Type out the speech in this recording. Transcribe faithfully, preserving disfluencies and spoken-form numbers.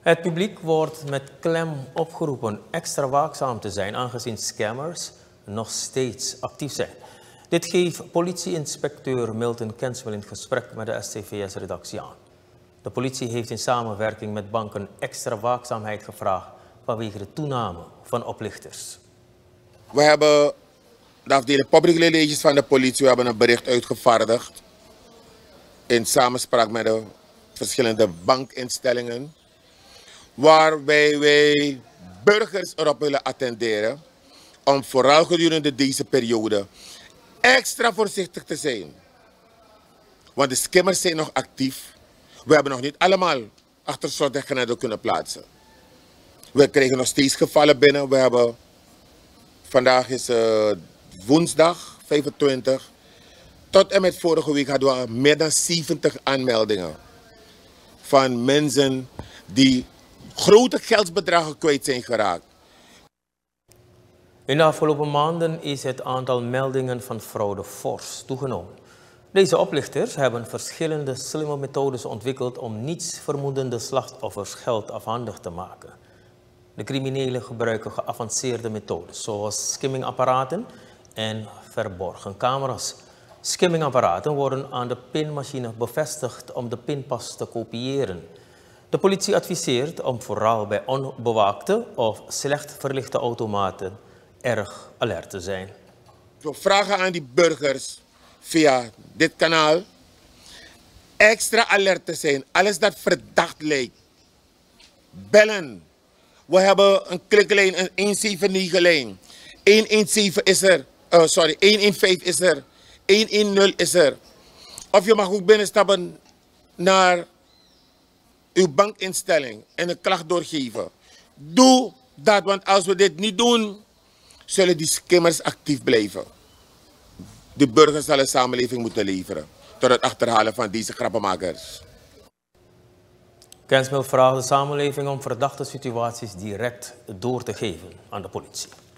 Het publiek wordt met klem opgeroepen extra waakzaam te zijn, aangezien scammers nog steeds actief zijn. Dit geeft politie-inspecteur Milton Kenswil in gesprek met de S C V S-redactie aan. De politie heeft in samenwerking met banken extra waakzaamheid gevraagd vanwege de toename van oplichters. We hebben de afdeling Public Relations van de politie, we hebben een bericht uitgevaardigd in samenspraak met de verschillende bankinstellingen, waarbij wij burgers erop willen attenderen om vooral gedurende deze periode extra voorzichtig te zijn. Want de skimmers zijn nog actief. We hebben nog niet allemaal achter slot en grendel kunnen plaatsen. We krijgen nog steeds gevallen binnen. We hebben, vandaag is uh, woensdag vijfentwintig. Tot en met vorige week hadden we meer dan zeventig aanmeldingen van mensen die grote geldsbedragen kwijt zijn geraakt. In de afgelopen maanden is het aantal meldingen van fraude fors toegenomen. Deze oplichters hebben verschillende slimme methodes ontwikkeld om nietsvermoedende slachtoffers geld afhandig te maken. De criminelen gebruiken geavanceerde methodes zoals skimmingapparaten en verborgen camera's. Skimmingapparaten worden aan de pinmachine bevestigd om de pinpas te kopiëren. De politie adviseert om vooral bij onbewaakte of slecht verlichte automaten erg alert te zijn. We vragen aan die burgers via dit kanaal extra alert te zijn. Alles dat verdacht lijkt. Bellen. We hebben een kliklijn, een een zeven negen lijn. een een zeven is er. Uh, sorry, een een vijf is er. een een nul is er. Of je mag ook binnenstappen naar uw bankinstelling en een klacht doorgeven. Doe dat, want als we dit niet doen, zullen die skimmers actief blijven. De burgers zal een samenleving moeten leveren tot het achterhalen van deze grappenmakers. Kenswil vraagt de samenleving om verdachte situaties direct door te geven aan de politie.